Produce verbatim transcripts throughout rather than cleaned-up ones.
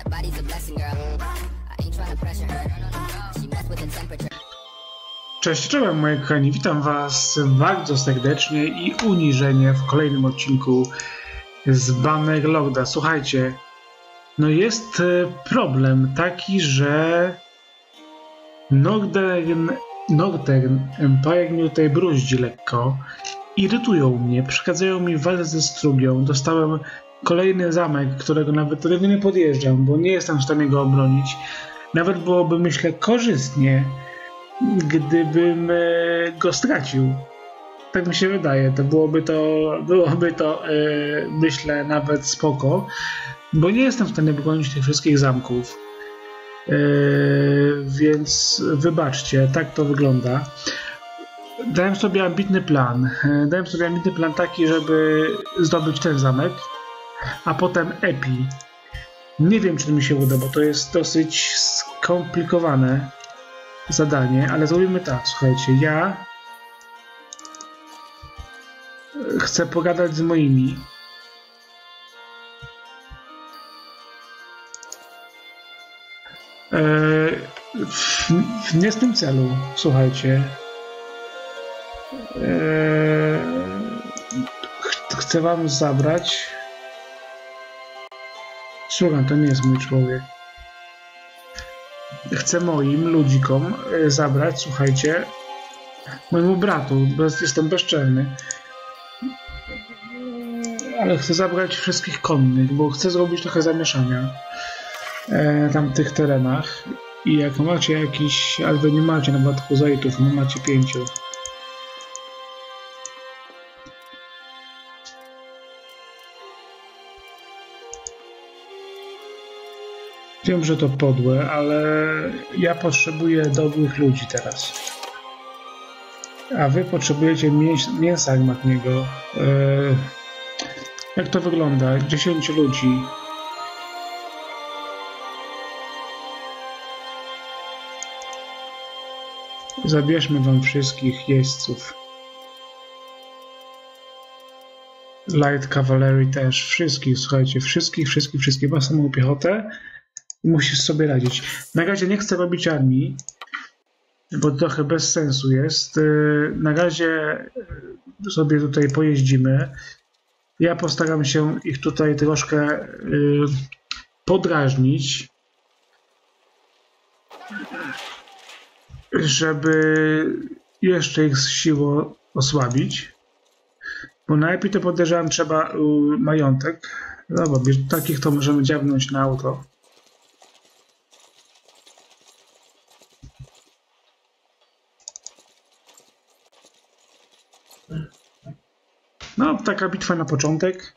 Cześć, czołem moi kochani, witam was bardzo serdecznie i uniżenie w kolejnym odcinku z Bannerlorda. Słuchajcie, no jest problem taki, że Northern, Northern Empire mnie tutaj bruździ lekko, irytują mnie, przeszkadzają mi w walce ze Strugią. Dostałem kolejny zamek, którego nawet do tego nie podjeżdżam, bo nie jestem w stanie go obronić. Nawet byłoby, myślę, korzystnie, gdybym go stracił. Tak mi się wydaje, to byłoby to, byłoby to yy, myślę, nawet spoko, bo nie jestem w stanie bronić tych wszystkich zamków. Yy, więc wybaczcie, tak to wygląda. Dałem sobie ambitny plan. Dałem sobie ambitny plan taki, żeby zdobyć ten zamek, a potem Epi. Nie wiem, czy to mi się uda, bo to jest dosyć skomplikowane zadanie, ale zrobimy tak, słuchajcie, ja chcę pogadać z moimi. Eee, w, w nie z tym celu, słuchajcie. Eee, ch chcę wam zabrać. Słucham, to nie jest mój człowiek. Chcę moim ludzikom zabrać, słuchajcie, mojemu bratu, bez, jestem bezczelny, ale chcę zabrać wszystkich konnych, bo chcę zrobić trochę zamieszania e, tam w tych terenach. I jak macie jakiś, albo nie macie nawet kuzaitów, no macie pięciu. Wiem, że to podłe, ale ja potrzebuję dobrych ludzi teraz. A wy potrzebujecie mięs mięsa armatniego. Eee, jak to wygląda? dziesięciu ludzi. Zabierzmy wam wszystkich jeźdźców. Light Cavalry też. Wszystkich, słuchajcie. Wszystkich, wszystkich, wszystkich. Ma samą piechotę. Musisz sobie radzić. Na razie nie chcę robić armii, bo trochę bez sensu jest. Na razie sobie tutaj pojeździmy. Ja postaram się ich tutaj troszkę podrażnić, żeby jeszcze ich siłą osłabić. Bo najlepiej to podejrzewam trzeba majątek. Dobra, takich to możemy dziabnąć na auto. No, taka bitwa na początek.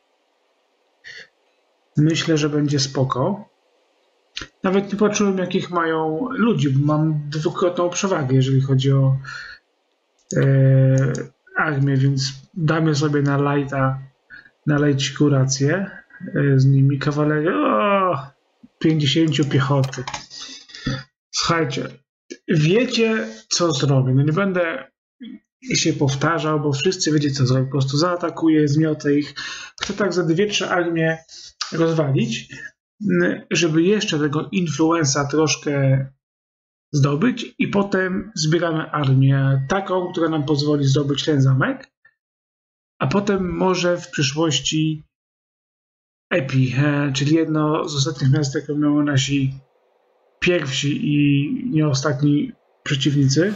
Myślę, że będzie spoko. Nawet nie patrzyłem, jakich mają ludzi, bo mam dwukrotną przewagę, jeżeli chodzi o e, armię, więc damy sobie na lighta, na lightiku rację e, z nimi. Kawaleria, o, pięćdziesięciu piechoty. Słuchajcie, wiecie, co zrobię. No nie będę się powtarzał, bo wszyscy wiecie, co zrobię. Po prostu zaatakuję, zmiotę ich. Chcę tak za dwie, trzy armie rozwalić, żeby jeszcze tego influenza troszkę zdobyć i potem zbieramy armię taką, która nam pozwoli zdobyć ten zamek, a potem może w przyszłości Epi, czyli jedno z ostatnich miast, jakie miały nasi pierwsi i nie ostatni przeciwnicy.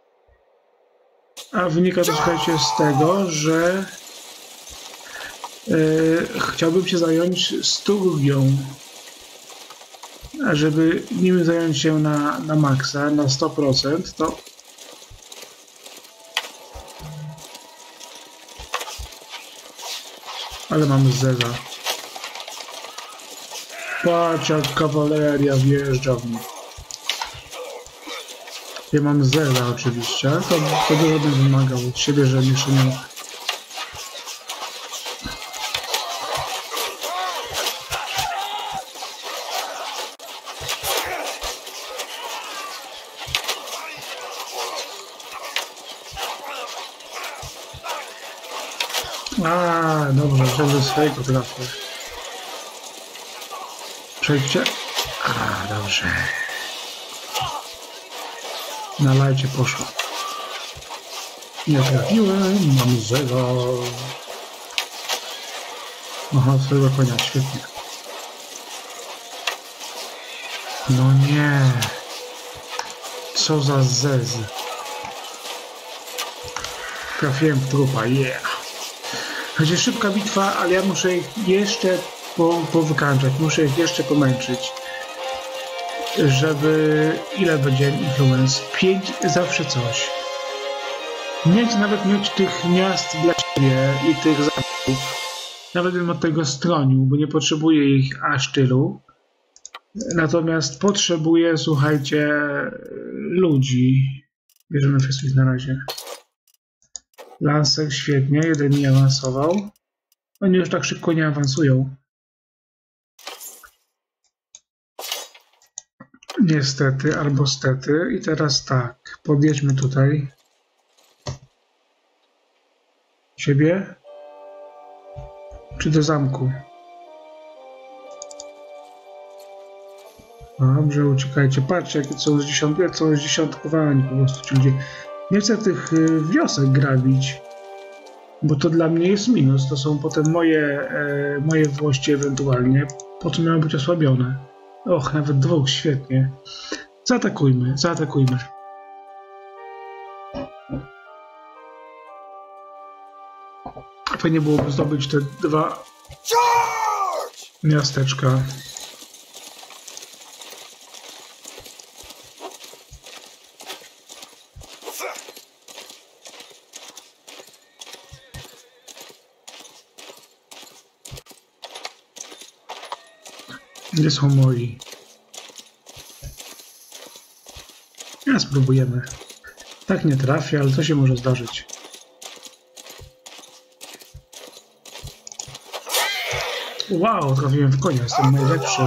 A wynika to, słuchajcie, z tego, że yy, chciałbym się zająć Strugią. A żeby nim zająć się na, na maksa, na sto procent, to ale mamy zeza. Patrz, jak kawaleria wjeżdża w mnie. Ja mam zera oczywiście, to, to dużo bym wymagał od siebie, że jeszcze nie... A, dobrze, że swojego trafię. Przejdźcie. A, dobrze. Na lajcie poszło. Nie trafiłem, mam zero. Aha, swojego konia, świetnie. No nie. Co za zez. Trafiłem w trupa, yeah. Będzie szybka bitwa, ale ja muszę ich jeszcze po, powykańczać, muszę ich jeszcze pomęczyć. Żeby... Ile będzie influence? Pięć zawsze coś. Nie chcę nawet mieć tych miast dla siebie i tych zamków. Nawet bym od tego stronił, bo nie potrzebuję ich aż tylu. Natomiast potrzebuję, słuchajcie, ludzi. Bierzemy wszystkich na razie. Lancer świetnie, jeden nie awansował. Oni już tak szybko nie awansują. Niestety, albo stety. I teraz tak, podjedźmy tutaj. Ciebie? Czy do zamku? Dobrze, uciekajcie. Patrzcie, jakie są zdziesiąt, są zdziesiątkowani po prostu ci ludzie. Nie chcę tych wiosek grabić, bo to dla mnie jest minus. To są potem moje, e, moje włości ewentualnie. Po co miały być osłabione? Och, nawet dwóch, świetnie. Zaatakujmy, zaatakujmy. Fajnie byłoby zdobyć te dwa miasteczka. Gdzie są moi? Ja spróbujemy. Tak nie trafię, ale co się może zdarzyć? Wow, trafiłem w konia, jestem najlepszy.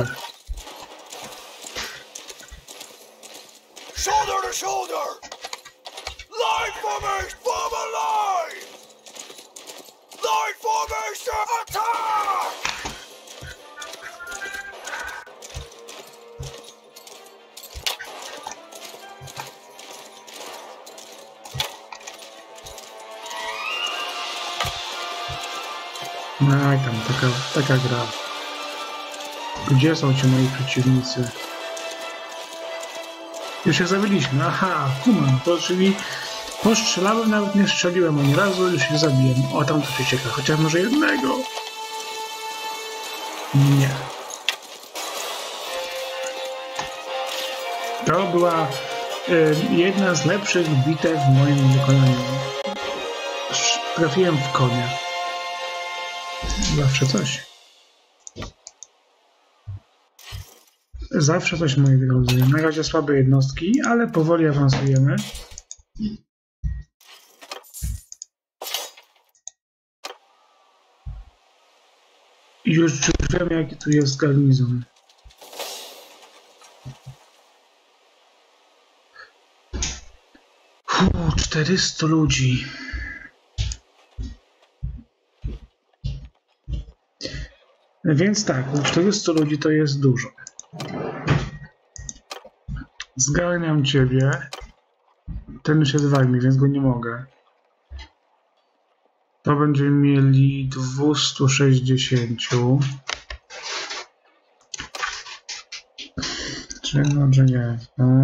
Shoulder to shoulder! Line formation, form a line! Line formation, attack! No i tam, taka, taka gra. Gdzie są ci moi przeciwnicy? Już się zabiliśmy. Aha, kumam, to czyli postrzelałem, nawet nie strzeliłem ani razu, już się zabiłem. O, tam to się cieka, chociaż może jednego. Nie. To była y, jedna z lepszych bitew w moim wykonaniu. Trafiłem w konia. Zawsze coś. Zawsze coś, moi drodzy. Na razie słabe jednostki, ale powoli awansujemy. I już wiemy, jaki tu jest garnizon. Uuu, czterysta ludzi. Więc tak, czterysta ludzi to jest dużo. Zgarniam ciebie. Ten już jest w armii, więc go nie mogę. To będziemy mieli dwieście sześćdziesiąt. Czy może nie? No.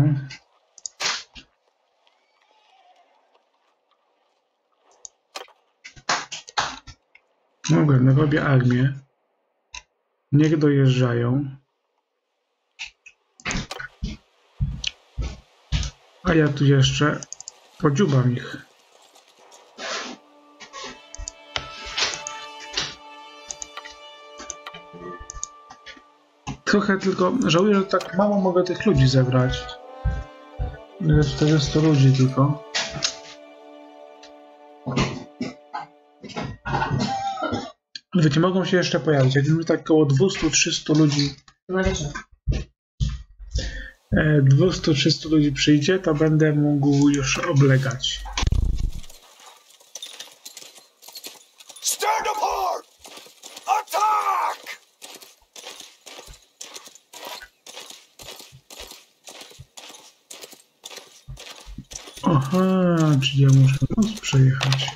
Mogę, no robię armię. Niech dojeżdżają. A ja tu jeszcze podziubam ich. Trochę tylko żałuję, że tak mało mogę tych ludzi zebrać. Jest czterysta ludzi tylko. Wiecie, mogą się jeszcze pojawić. Jak już tak około dwieście trzysta ludzi. dwieście trzysta ludzi przyjdzie, to będę mógł już oblegać. Stand apart! Attack! Aha, czyli ja muszę most przejechać.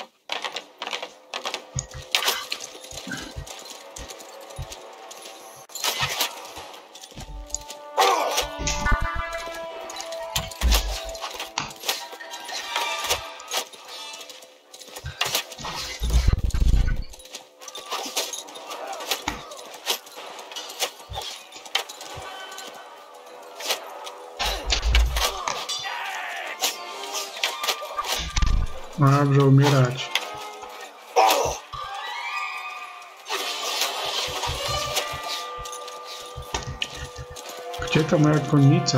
Dobrze, umierać. Gdzie ta moja konnica?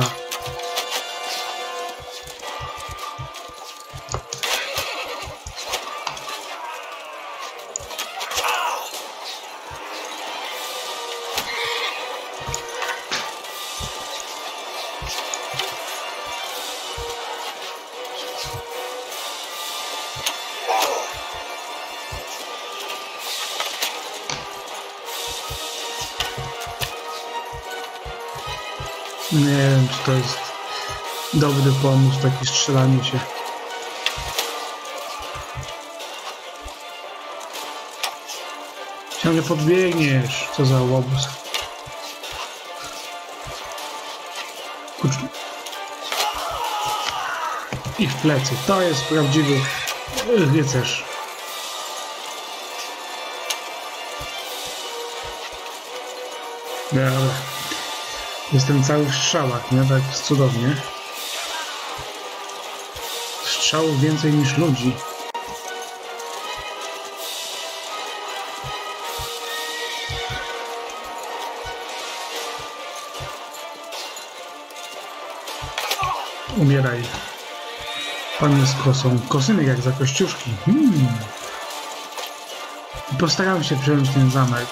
Nie wiem, czy to jest dobry pomysł, takie strzelanie się. Ciągle podbiegniesz, co za łobuz. Kurcz... I w plecy. To jest prawdziwy rycerz. Dobra. Jestem cały w strzałach, nie? Tak jest cudownie. Strzałów więcej niż ludzi. Umieraj. Pan z kosą. Kosynek jak za kościuszki. Hmm. Postaram się przejąć ten zamek.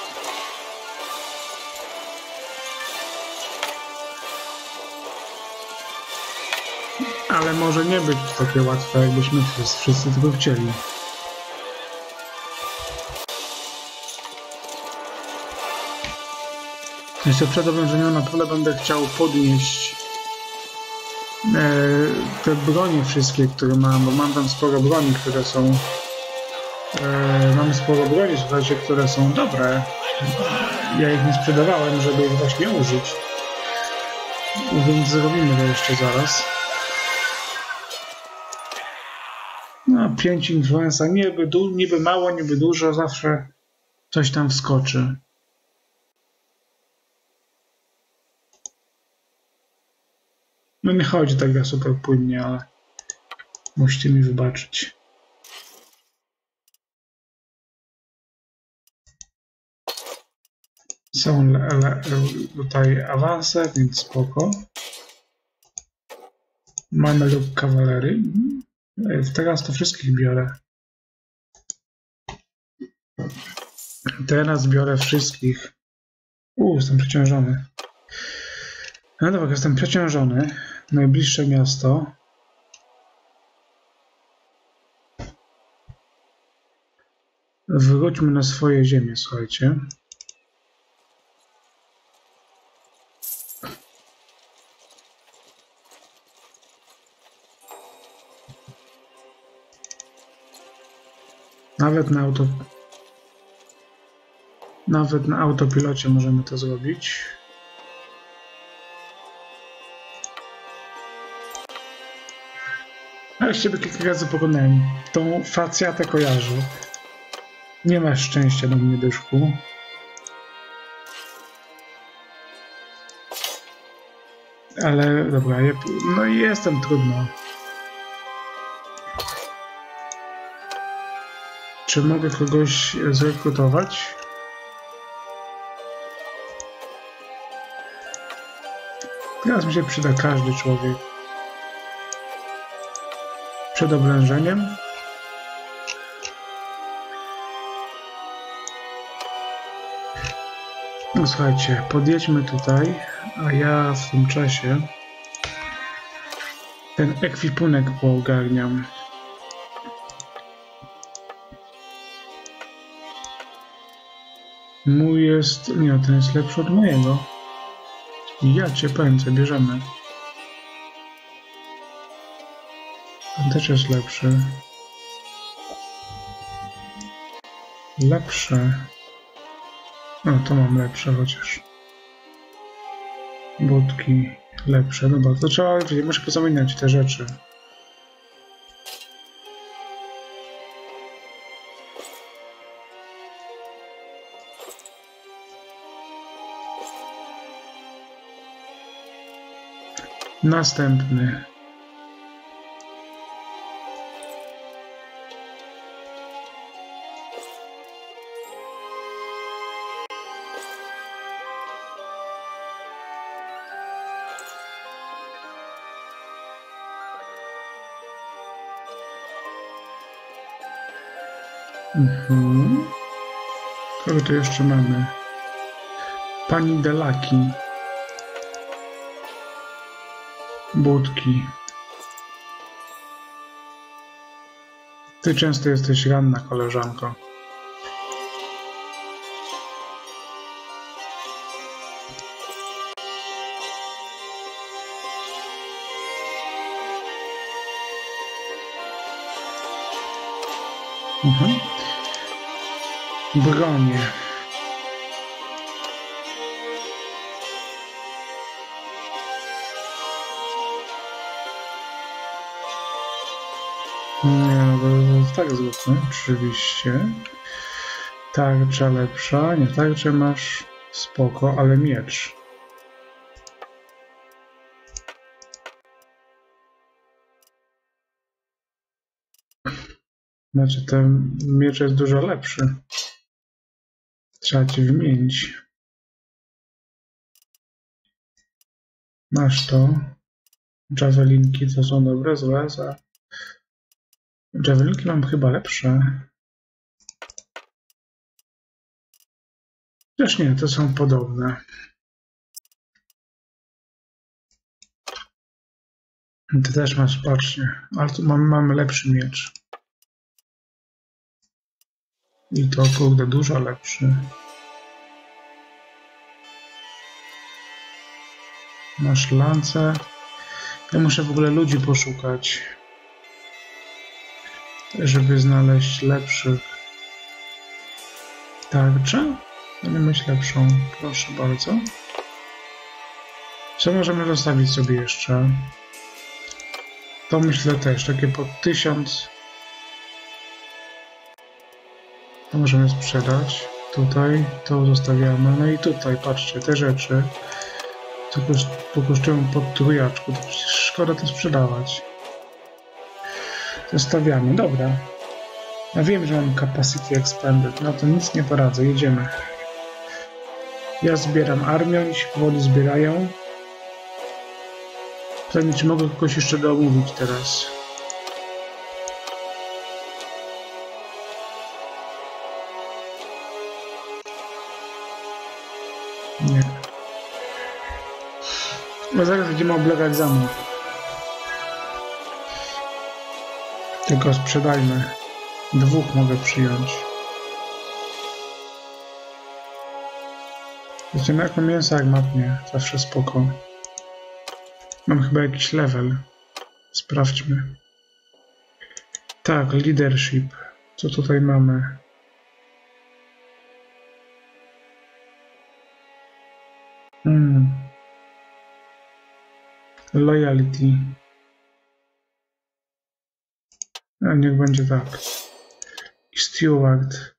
Ale może nie być takie łatwe, jakbyśmy wszyscy tego chcieli. Jeszcze przed oblężeniem na pewno będę chciał podnieść e, te bronie wszystkie, które mam, bo mam tam sporo broni, które są... E, mam sporo broni, słuchajcie, które są dobre. Ja ich nie sprzedawałem, żeby ich właśnie użyć. Więc zrobimy to jeszcze zaraz. No, pięć influenza, niby, niby mało, niby dużo, zawsze coś tam wskoczy. No nie chodzi tak ja super płynnie, ale musicie mi wybaczyć. Są le, le, tutaj awanse, więc spoko. Mamy lub kawalery. Teraz to wszystkich biorę. Teraz biorę wszystkich. Uuu, jestem przeciążony. No dobra, jestem przeciążony. Najbliższe miasto. Wróćmy na swoje ziemię, słuchajcie. Nawet na auto... Nawet na autopilocie możemy to zrobić. A jeszcze by kilka razy pokonałem. Tą facjatę kojarzę. Nie masz szczęścia do mnie, Dyszku. Ale dobra, ja, no i jestem trudno. Czy mogę kogoś zrekrutować? Teraz mi się przyda każdy człowiek. Przed oblężeniem. No, słuchajcie, podjedźmy tutaj, a ja w tym czasie ten ekwipunek poogarniam. Mój jest... nie, ten jest lepszy od mojego. Ja cię pędzę, bierzemy. Ten też jest lepszy. Lepsze. No to mam lepsze chociaż. Budki lepsze. Dobra, to trzeba, muszę pozamieniać te rzeczy. Następny. Mhm. Kogo tu jeszcze mamy? Pani Delaki. Budki. Ty często jesteś ranna, koleżanko. Mhm. Bronie. Nie, no to tak zróbmy, oczywiście. Tarcza lepsza, nie tarczę masz spoko, ale miecz. Znaczy ten miecz jest dużo lepszy. Trzeba ci wymienić. Masz to. Javelinki to są dobre, złe, za... Javelinki mam chyba lepsze. Też nie, to są podobne. Ty też masz, patrzcie. Ale tu mam, mamy lepszy miecz. I to kurde dużo lepszy. Masz lance. Ja muszę w ogóle ludzi poszukać, żeby znaleźć lepszych. Tarczę? To nie myśl lepszą. Proszę bardzo. Co możemy zostawić sobie jeszcze? To myślę też. Takie po tysiąc. To możemy sprzedać. Tutaj to zostawiamy. No i tutaj, patrzcie, te rzeczy. To kosztują pod trójaczku. To przecież szkoda to sprzedawać. Zostawiamy. Dobra. Ja wiem, że mam capacity expanded. No to nic nie poradzę. Jedziemy. Ja zbieram armię. Oni się powoli zbierają. Pytanie, czy mogę kogoś jeszcze domówić teraz? Nie. No zaraz będziemy oblegać zamek. Tylko sprzedajmy. Dwóch mogę przyjąć. Wiecie, jako mięso jak matnie. Zawsze spoko. Mam chyba jakiś level. Sprawdźmy. Tak, leadership. Co tutaj mamy? Hmm. Loyalty. A niech będzie tak. Steward.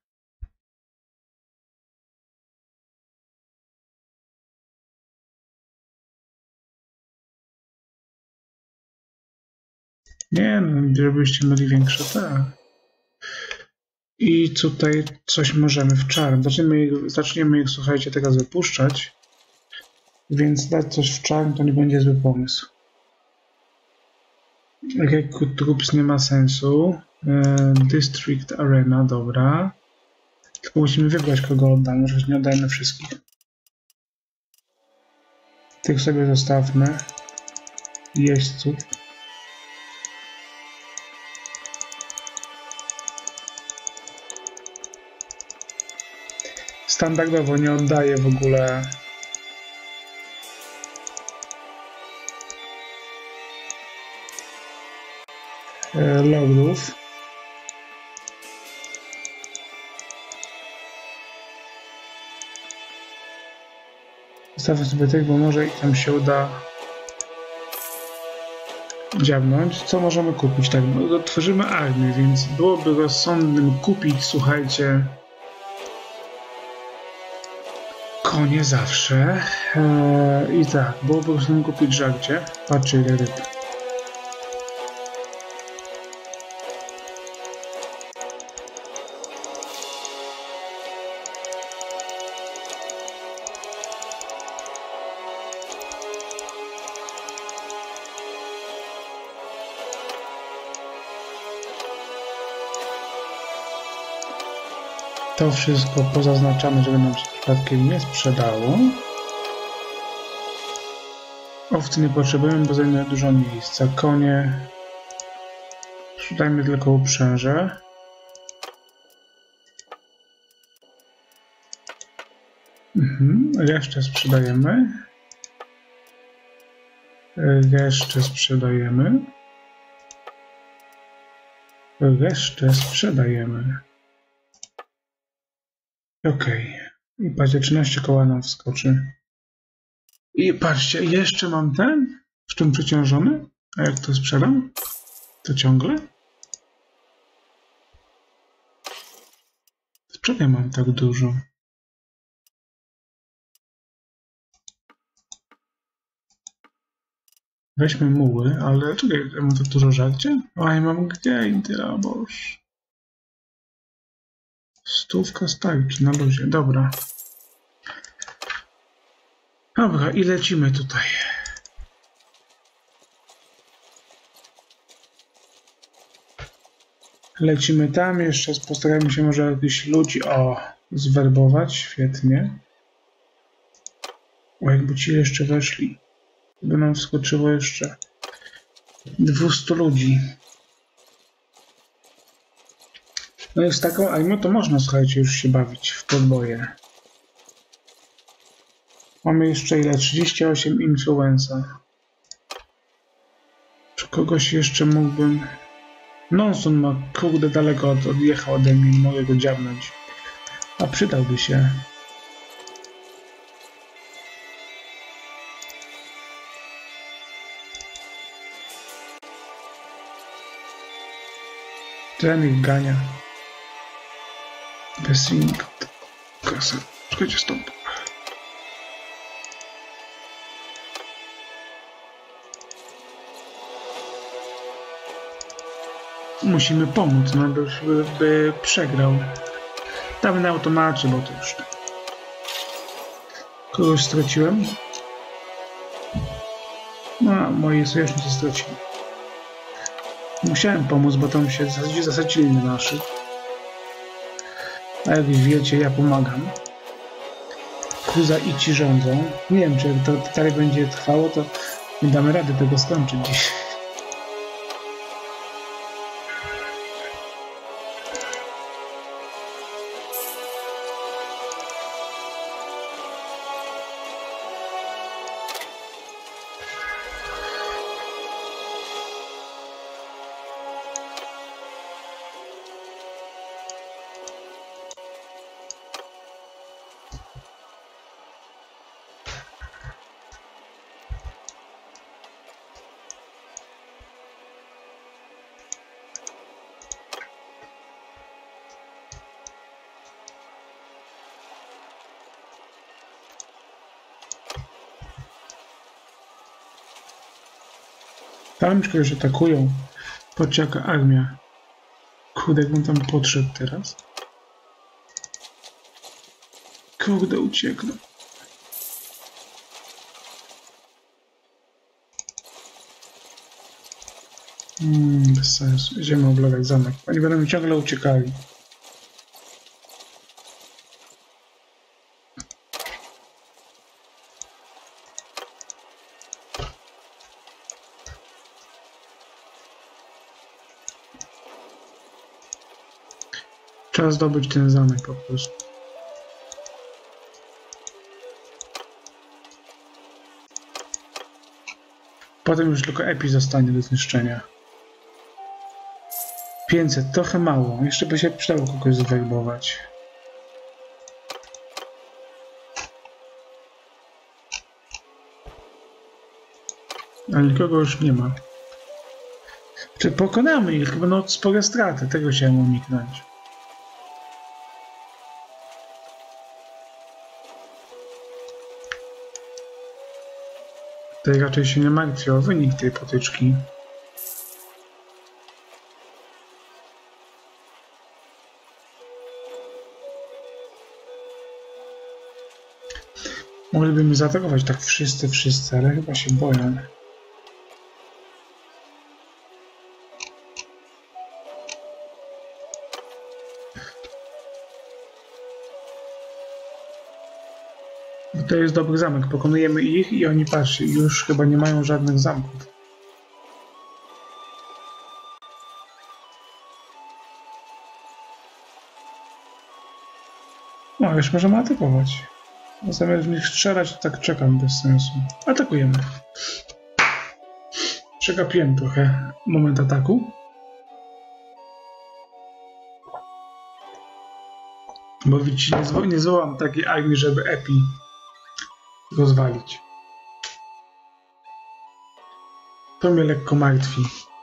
Nie no, żebyście mieli większe te. I tutaj coś możemy w czarm. Zaczniemy ich, zaczniemy ich, słuchajcie, teraz wypuszczać. Więc dać coś w czarm to nie będzie zły pomysł. Recruit Troops nie ma sensu. District Arena, dobra. Tylko musimy wybrać, kogo oddamy. Może nie oddajmy wszystkich. Tych sobie zostawmy. Jeźdźców. Standardowo nie oddaję w ogóle. e, lordów. Zostawię sobie tych, bo może ich tam się uda dziabnąć. Co możemy kupić? Tak, no, tworzymy armię, więc byłoby rozsądnym kupić, słuchajcie, konie zawsze. Eee, I tak, byłoby rozsądnym kupić żarcie. Patrzcie, ile ryb. To wszystko pozaznaczamy, żeby nam się przypadkiem nie sprzedało. Owcy nie potrzebujemy, bo zajmuje dużo miejsca. Konie. Sprzedajmy tylko uprzęże. Mhm. Resztę sprzedajemy. Resztę sprzedajemy. Resztę sprzedajemy. Okej. I patrzcie, trzynaście koła nam wskoczy. I patrzcie, jeszcze mam ten, w czym przeciążony. A jak to sprzedam? To ciągle? Dlaczego mam tak dużo? Weźmy muły, ale czekaj, ja mam tak dużo żarcie? A ja mam gdzie, tyle, boż. Stówka starczy na luzie, dobra. Dobra, i lecimy tutaj. Lecimy tam, jeszcze postarajmy się może jakichś ludzi, o, zwerbować, świetnie. O, jakby ci jeszcze weszli, by nam wskoczyło jeszcze dwieście ludzi. No i z taką armią to można, słuchajcie, już się bawić w podboje. Mamy jeszcze ile? trzydzieści osiem influenza. Czy kogoś jeszcze mógłbym... Nonson ma, kurde, daleko od, odjechał ode mnie, nie mogę go dziabnąć. A przydałby się. Ten ich gania. Besing. Kasę. Czekajcie, stop. Musimy pomóc, no by, by, by przegrał. Damy na automacie, bo to już... Kogoś straciłem? No, moi sojusznicy stracili. Musiałem pomóc, bo tam się zasadzili na naszych. A jak wiecie, ja pomagam. Kuza i ci rządzą. Nie wiem, czy jak to dalej będzie trwało, to nie damy rady tego skończyć dziś. Tam kogoś atakują. Patrzcie, jaka armia. Kurde, jakbym tam podszedł teraz. Kurde, uciekną. Hmm, bez sensu. Idziemy oblegać zamek. Oni będą mi ciągle uciekali. Trzeba zdobyć ten zamek po prostu. Potem już tylko epi zostanie do zniszczenia. pięćset, trochę mało. Jeszcze by się przydało kogoś zwerbować. Ale nikogo już nie ma. Czy pokonamy ich, tylko będą spore straty. Tego chciałem uniknąć. Tutaj raczej się nie martwię o wynik tej potyczki. Mogliby mnie zaatakować tak wszyscy, wszyscy, ale chyba się boją. To jest dobry zamek. Pokonujemy ich i oni, patrzcie, już chyba nie mają żadnych zamków. No, już możemy atakować. Zamiast w nich strzelać, to tak czekam bez sensu. Atakujemy. Przegapiłem trochę moment ataku. Bo widzicie, nie, zwo nie zwołam takiej armii, żeby Epi rozwalić. To mnie lekko martwi.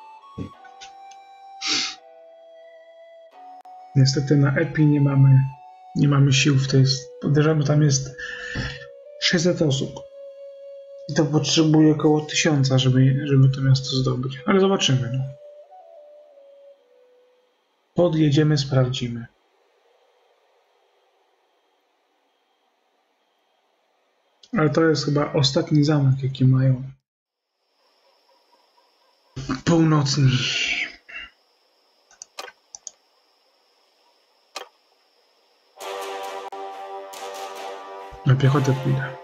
Niestety na Epi nie mamy, nie mamy sił w tej... Podejrzewam, tam jest sześćset osób. I to potrzebuje około tysiąca, żeby, żeby to miasto zdobyć. Ale zobaczymy. No. Podjedziemy, sprawdzimy. Ale to jest chyba ostatni zamek, jaki mają. Północni. Na piechotę pójdę.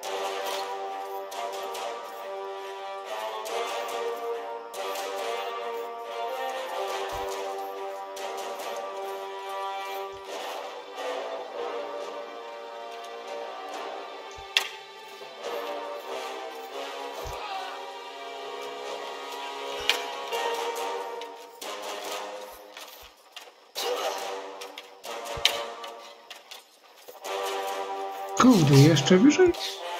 Kurde, jeszcze wyżej?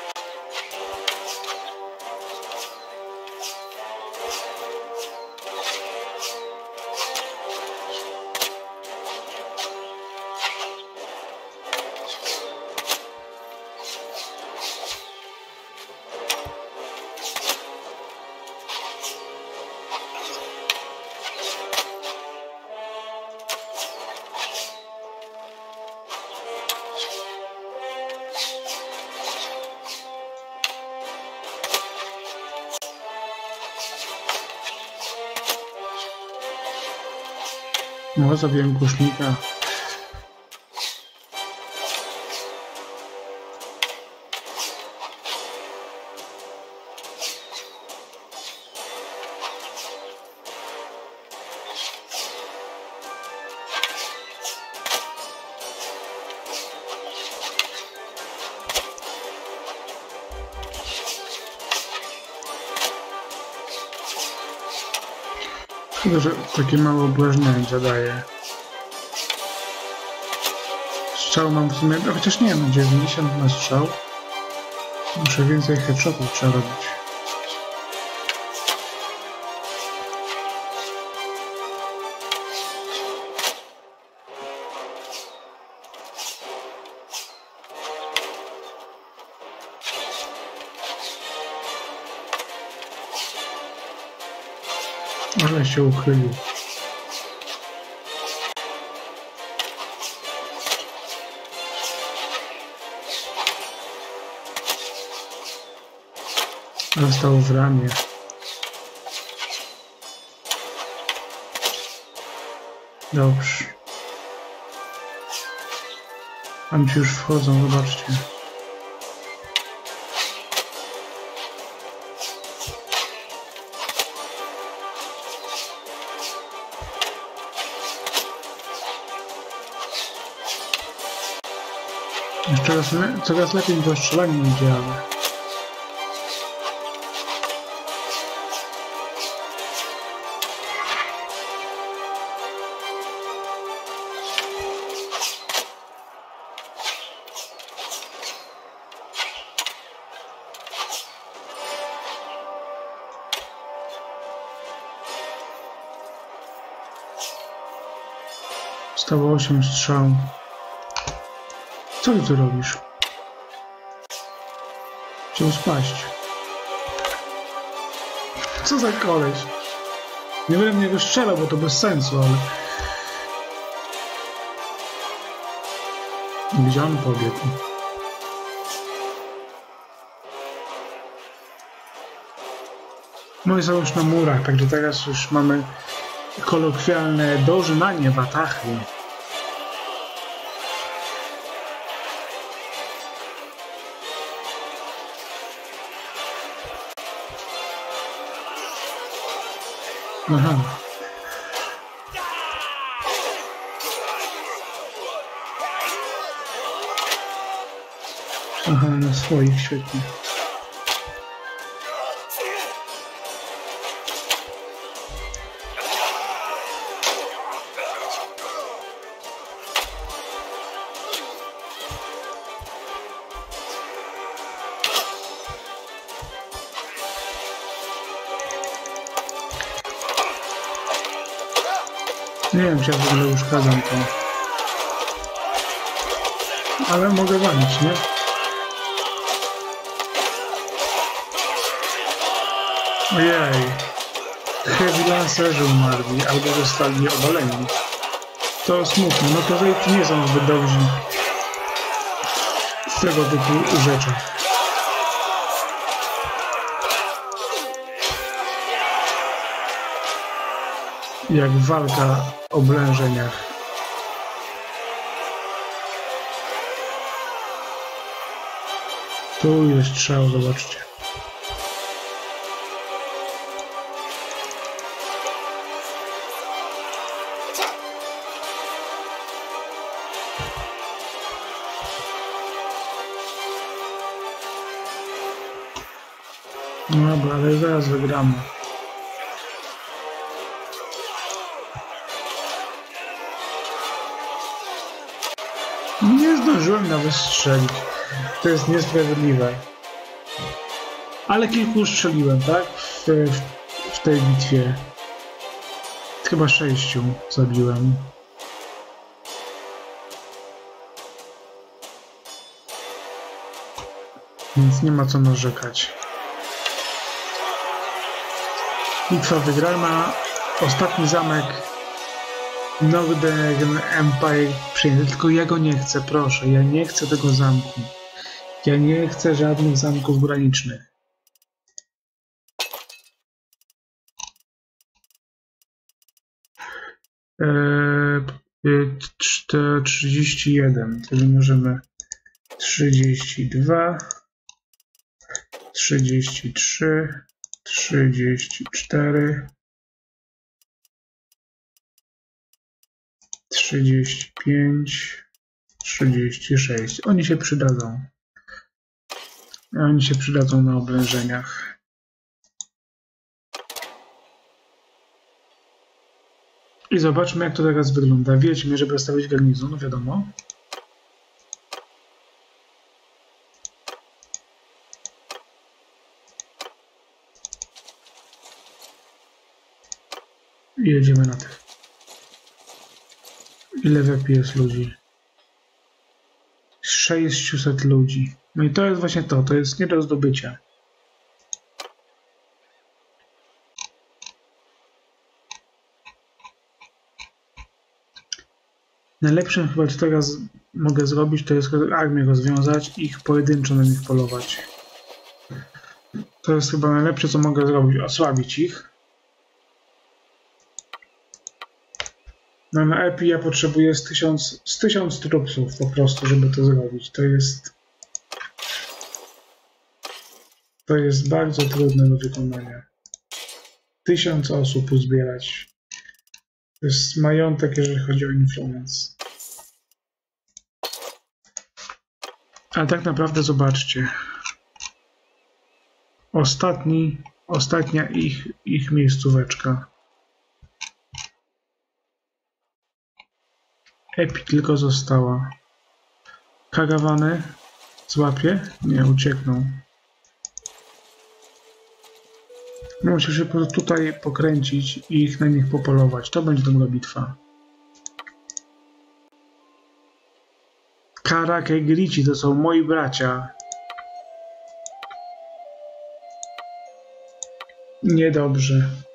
No, zabiłem kusznika. Szkoda, że takie małe obłażnienie zadaje. Strzał mam w sumie, no chociaż nie wiem, dziewięćdziesiąt na strzał. Muszę więcej headshotów trzeba robić. Ale się uchylił. Został w ramię. Dobrze. Tam ci już wchodzą, zobaczcie. Jeszcze raz, coraz lepiej to strzelanie nie działa. Stało osiem strzał. Co ty tu robisz? Chciał spaść. Co za koleś? Nie będę w niego strzelał, bo to bez sensu, ale... Gdzie on pobiegł? No i są już na murach, także teraz już mamy kolokwialne dożynanie watachy. Aha. Aha, na swoich, świetnie. Nie wiem, czy ja w ogóle uszkadzam to. Ale mogę walić, nie? Ojej. Heavy Lancerzy umarli, albo zostali obaleni. To smutne, no to Rejty nie są zbyt dobrzy w tego typu rzeczach. Jak walka o oblężeniach. Tu jest strzał, zobaczcie. No dobra, ale zaraz wygramy. Nie zdążyłem nawet strzelić. To jest niesprawiedliwe. Ale kilku strzeliłem, tak? W, w, w tej bitwie. Chyba sześciu zabiłem. Więc nie ma co narzekać. Bitwa wygrana. Ostatni zamek Northern Empire przyjęty. Tylko ja go nie chcę, proszę. Ja nie chcę tego zamku. Ja nie chcę żadnych zamków granicznych. Eee, trzydzieści jeden. Czyli możemy trzydzieści dwa, trzydzieści trzy, trzydzieści cztery, trzydzieści pięć, trzydzieści sześć. Oni się przydadzą. Oni się przydadzą na oblężeniach. I zobaczmy, jak to teraz wygląda. Wiedźmy, żeby stawić garnizon, no wiadomo. I jedziemy na tych. Ile w epie jest ludzi? sześćset ludzi. No i to jest właśnie to. To jest nie do zdobycia. Najlepszym chyba, co teraz mogę zrobić, to jest armię rozwiązać i ich pojedynczo na nich polować. To jest chyba najlepsze, co mogę zrobić. Osłabić ich. No na epi ja potrzebuję z tysiąc, z tysiąc trupsów po prostu, żeby to zrobić. To jest... To jest bardzo trudne do wykonania. Tysiąc osób uzbierać. To jest majątek, jeżeli chodzi o influence. Ale tak naprawdę zobaczcie. Ostatni, ostatnia ich, ich miejscóweczka. Epi tylko została. Karawany złapie? Nie, uciekną. Muszę się tutaj pokręcić i ich na nich popolować. To będzie dobra bitwa. Karake Grici to są moi bracia. Niedobrze.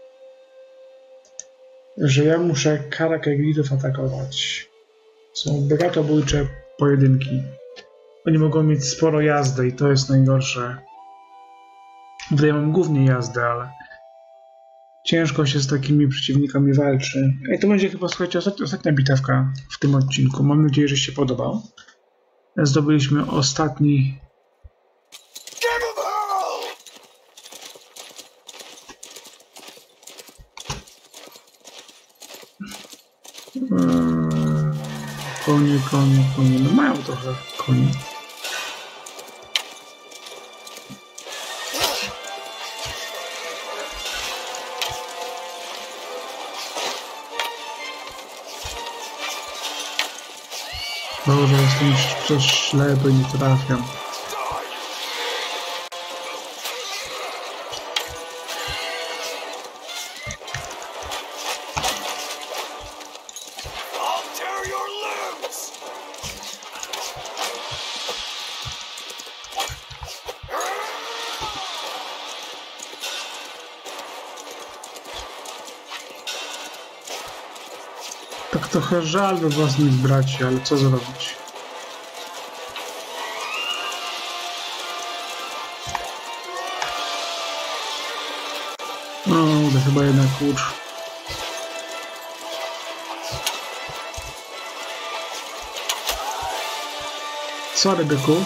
Że ja muszę Karake Gritów atakować. Są bratobójcze pojedynki. Oni mogą mieć sporo jazdy i to jest najgorsze. Tutaj mam głównie jazdę, ale ciężko się z takimi przeciwnikami walczy. I to będzie chyba, słuchajcie, ostatnia, ostatnia bitewka w tym odcinku. Mam nadzieję, że się podobał. Zdobyliśmy ostatni... Eee, konie, konie, konie. No mają trochę koni. Boże, jestem przez ślepy, nie trafiam. Tak trochę żal we własnych braci, ale co zrobić? No, to chyba jednak kurz. Sorry, byku.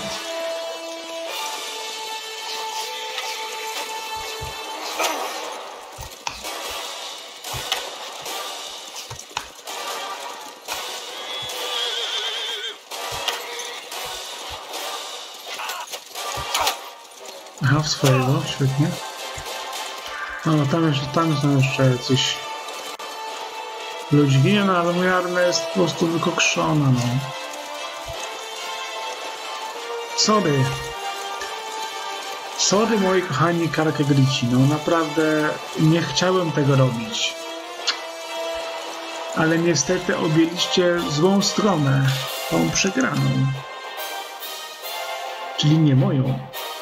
Aha, w swojego, świetnie. No, tam jeszcze, tam są jeszcze jacyś ludźmi, no ale moja armia jest po prostu wykokszona, no. Sorry. Sorry, moi kochani Karake Grici, no naprawdę nie chciałem tego robić. Ale niestety objęliście złą stronę, tą przegraną. Czyli nie moją.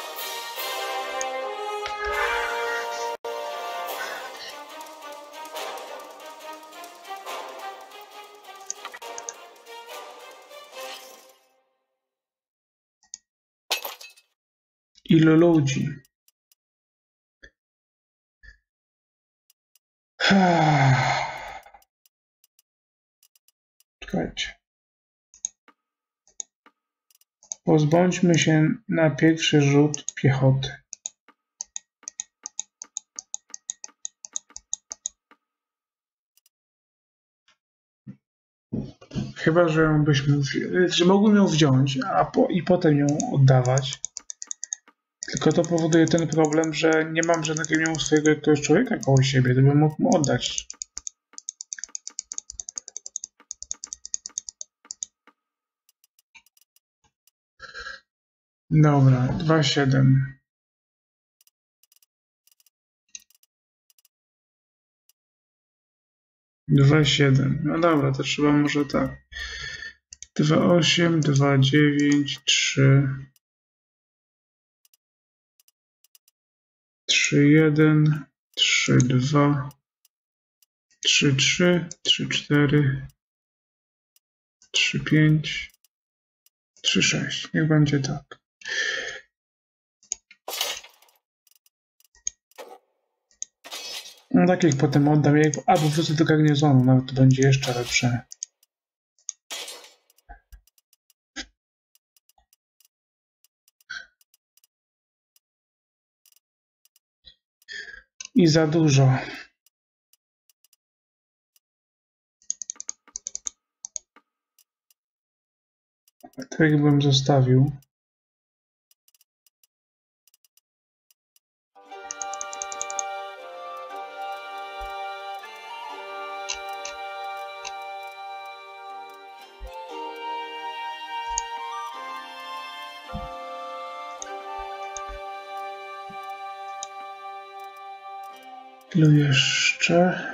Ilu ludzi? Czekajcie. Pozbądźmy się na pierwszy rzut piechoty. Chyba, że ją byśmy, że mogłem ją wziąć, a po, i potem ją oddawać. Tylko to powoduje ten problem, że nie mam żadnego swojego jakiegoś człowieka koło siebie, to bym mógł mu oddać. Dobra, dwa siedem. dwa siedem. No dobra, to trzeba może tak. dwa osiem, dwa dziewięć, trzy. trzy jeden, trzy dwa, trzy trzy, trzy cztery, trzy pięć, trzy sześć. Niech będzie tak. No takich potem oddam, albo wrócę do garnizonu, nawet to będzie jeszcze lepsze. I za dużo. Tak jakbym zostawił. Ilu jeszcze?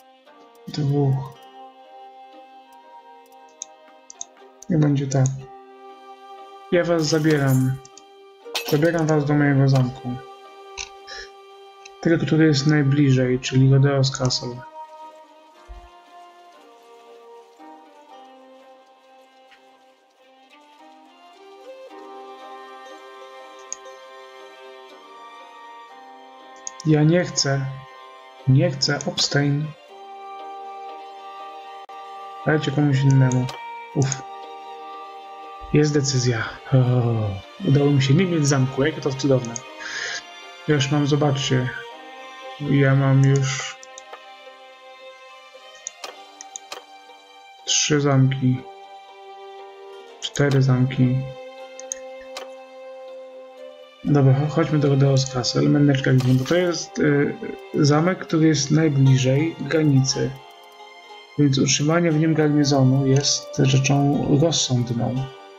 Dwóch. Nie będzie tak. Ja was zabieram. Zabieram was do mojego zamku. Tego, który jest najbliżej, czyli Rodeos Castle. Ja nie chcę. Nie chcę. Abstain. Dajcie komuś innemu. Uff. Jest decyzja. O, udało mi się nie mieć zamku. Jakie to cudowne. Ja już mam, zobaczcie. Ja mam już trzy zamki. Cztery zamki. Dobra, chodźmy do Rodeos Castle, Meneczka, bo to jest y, zamek, który jest najbliżej granicy. Więc utrzymanie w nim garnizonu jest rzeczą rozsądną.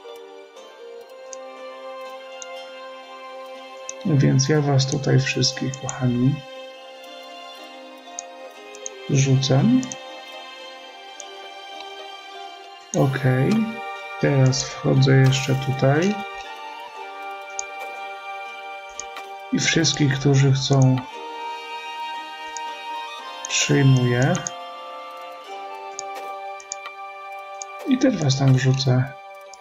Więc ja was tutaj wszystkich, kochani, rzucam. Ok. Teraz wchodzę jeszcze tutaj. I wszystkich, którzy chcą, przyjmuję. I też was tam wrzucę.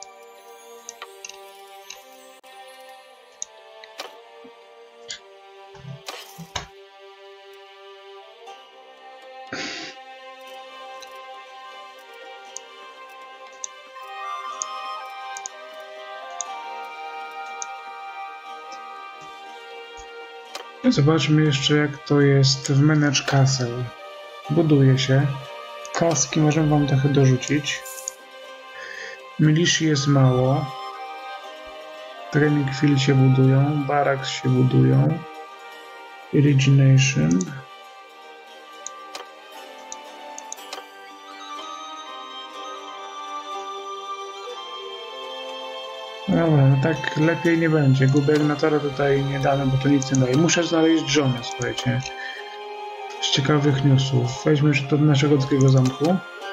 Zobaczmy jeszcze, jak to jest w Menecz Castle. Buduje się. Kaski możemy wam trochę dorzucić. Milicji jest mało. Training field się budują. Barracks się budują. Origination. Dobra, no tak lepiej nie będzie. Gubernatora tutaj nie damy, bo to nic nie daje. Muszę znaleźć żonę, słuchajcie. Z ciekawych newsów. Weźmy jeszcze do naszego drugiego zamku.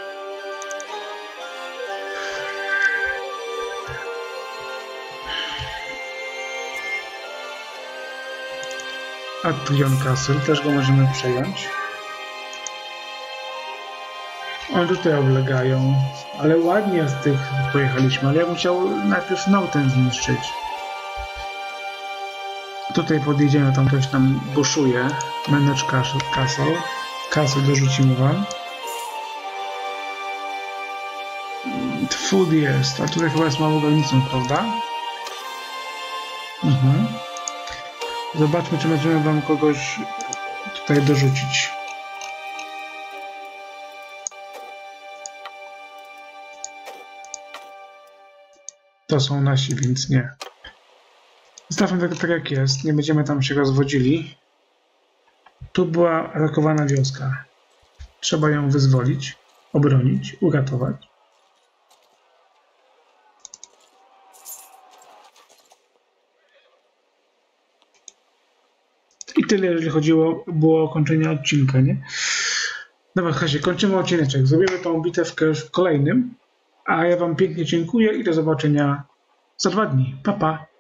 Atrion Castle, też go możemy przejąć. Oni tutaj oblegają, ale ładnie z tych pojechaliśmy, ale ja bym chciał najpierw Northern zniszczyć. Tutaj podjedziemy, tam ktoś nam buszuje. Menecz Castle. Castle dorzucimy wam. Food jest, a tutaj chyba jest mało granicą, prawda? Mhm. Zobaczmy, czy możemy wam kogoś tutaj dorzucić. To są nasi, więc nie. Zostawmy tak, tak jak jest. Nie będziemy tam się rozwodzili. Tu była atakowana wioska. Trzeba ją wyzwolić, obronić, uratować. I tyle, jeżeli chodziło było o kończenie odcinka, nie? Dobra, Kasie, kończymy odcineczek. Zrobimy tą bitewkę w kolejnym. A ja wam pięknie dziękuję i do zobaczenia za dwa dni. Pa, pa.